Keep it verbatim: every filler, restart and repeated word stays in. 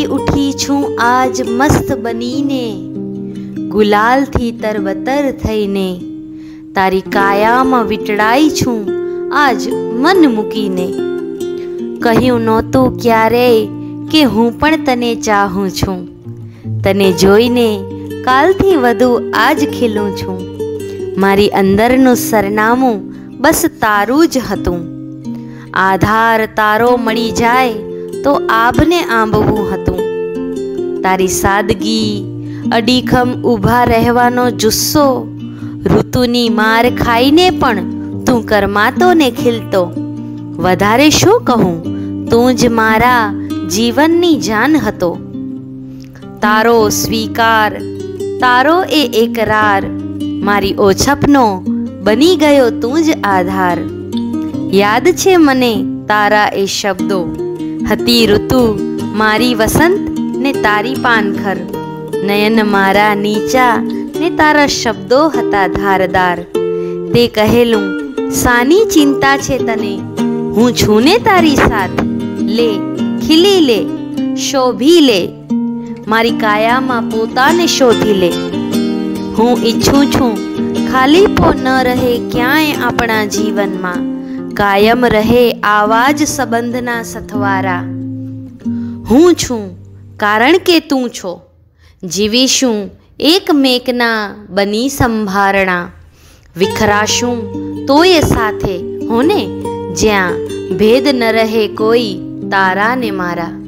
उठी छूं आज मस्त बनीने, गुलाल थी तरबतर थईने, तारी कायामां वीटळाई छूं आज मन मूकीने। કહ્યું નહોતું ક્યારેય કે હું પણ તને ચાહું છું, તને જોઈને કાલથી વધુ આજ ખીલું છું। મારી અંદરનું સરનામું બસ તારું જ હતું, આધાર તારો મળી જાય તો આભને આંબવું હતું। તારી સાદગી, અડીખમ ઊભા રહેવાનો જુસ્સો, ઋતુની માર ખાઈને પણ તું કરમાતો ને ખીલતો। વધારે શું કહું, તું જ મારા જીવનની જાન હતો। તારો સ્વીકાર, તારો એ એકરાર, મારી ઓછપનો બની ગયો તું જ આધાર। યાદ છે મને તારા એ શબ્દો, હતી ઋતુ મારી વસંત ને તારી પાનખર, નયન મારા નીચા ને તારા શબ્દો હતા ધારદાર। તે કહેલું સાની ચિંતા છે તને, હું છું ને તારી સાથ, લે ખીલી લે શોભી લે, મારી કાયામાં પોતાને શોધી લે। હું ઈચ્છું છું ખાલીપો ન રહે ક્યાંય આપણા જીવનમાં, કાયમ રહે આવા જ સંબંધના સથવારા। હું છું કારણ કે તું છો, જીવીશું એકમેકના બની સંભારણા, વિખરાશું તોય સાથે હોને, જ્યાં ભેદ ન રહે કોઈ તારા ને મારા।